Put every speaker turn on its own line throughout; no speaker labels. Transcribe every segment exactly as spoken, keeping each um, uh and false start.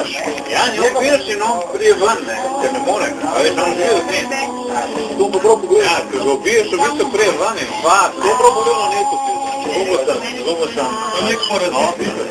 Ja, njo piješ si non prije van, ne, ker ne more, a veš, on živi od nje. To bo prav pogledal. Ja, ker ga piješ v bistvu prije van, ne, pa, to prav pogledal neto piješ. Zobo sam, zobo sam. To nek mora zbiti.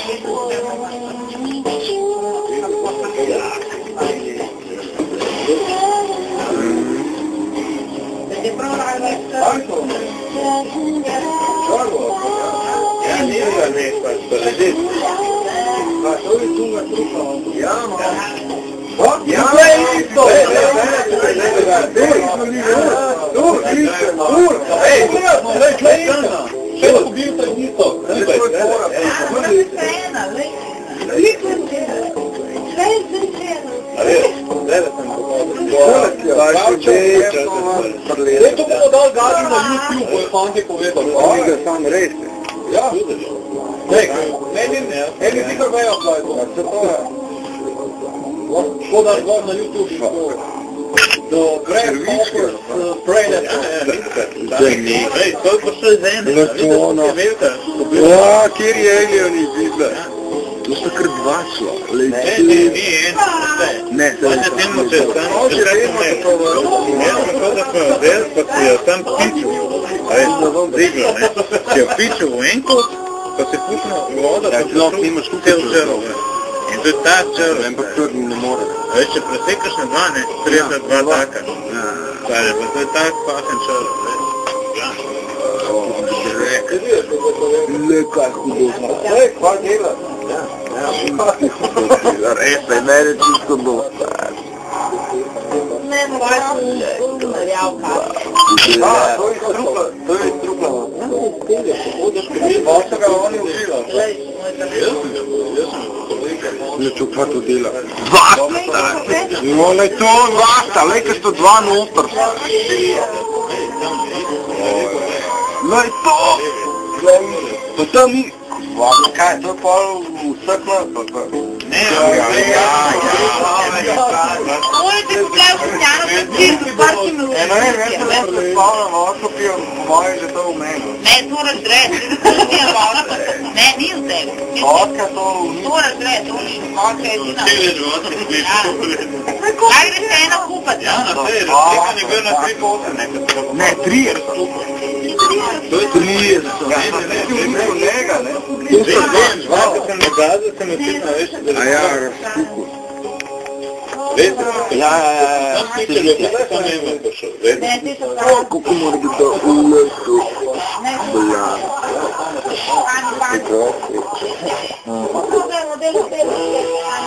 Ja, nije ga nekva, što leži. Pa to je tu ga trupa, ja, no. Ja, sve je isto! Ej, ej, ej, ej, ej, ej, ej, sve ubiju taj isto. Sve je cena, sve je cena. A veš, gleda sam pokazao. Sve to bomo dal gađu na YouTube, koje fanke povedali. Oni ga sam rešite. Ja, meni ti kar vejo, kaj je to. A se to je? Ko daš gor na YouTube in to. The grasshoppers pray that to end. Ej, to je pa še iz ene. Vidite, to je velika. Ja, kjer je alieni videla? To sta kar dva šla. Ne, ne, ni en. Ne, se je temu se sam ja sam to da smo vzeli, pa si jo sam piču. A veš, zigla, ne? Si jo piču v enko, pa se pušno voda, pa se imaš cel črv. In to je ta črv. Ampak to ne more. A veš, če presekaš na dva, ne, prije dva taka. Stare, pa to je tak faken črv, veš. Le, kaj hudobno. Ej, kva dela? Ja, ja. Res, mene čisto dosta. Ne, no, kaj sem narjavka. A, to je strupla, to je strupla. Pa se ga oni užila. Jaz sem ga, jaz sem ga. Ne, to kva to dela. Vasta! No, lej to, vasta, lej, kaj sto dva noter. Lej to! Pa tam ni... Kaj, to je pol vsakla? Ne, ja, ja, ja, ja.
Morate pogledati v njano peciru, parki melodije.
Eno je, vem se da predstavljam, ovo pijem, po moje že to v meni.
Ne, to razred, ne, ni v tebi.
Vodka to...
To razred, to ni, vodka je edina.
Ti veš, vodka popiš.
Kaj gre se ena kupati?
Ja, na sve, razlika ne gre na tri pote nekaj. Ne, trije. To je trije. Ja, ne, ne, ne, kolega, ne. Tu se vem, zvaka sem nagazal, sem očitno, veš, da... A ja, razkuku. Vete? Ja, ja, ja, ja. Sam ti če ljubila, sam ima prišel, vete? Kako mora biti to ulesko? Bla. Tako.